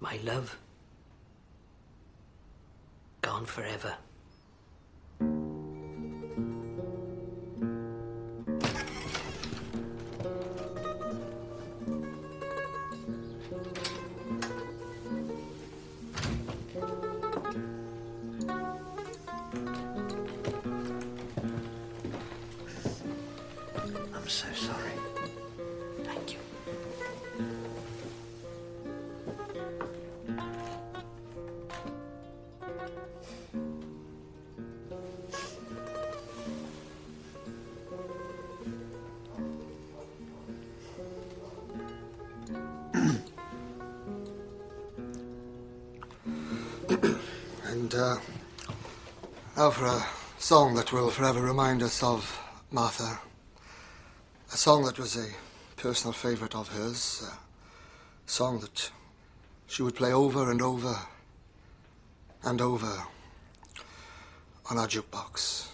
My love. Gone forever. I'm so sorry. Thank you. And now for a song that will forever remind us of Martha. A song that was a personal favourite of hers. A song that she would play over and over and over on our jukebox.